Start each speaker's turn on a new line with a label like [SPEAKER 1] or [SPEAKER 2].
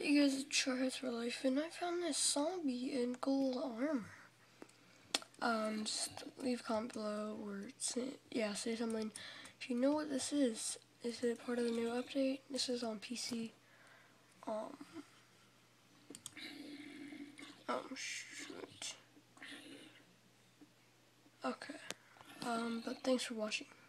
[SPEAKER 1] Hey guys, it's Tryhards for Life, and I found this zombie in gold armor. Just leave a comment below or say something. If you know what this is it part of the new update? This is on PC. Shoot. Okay. But thanks for watching.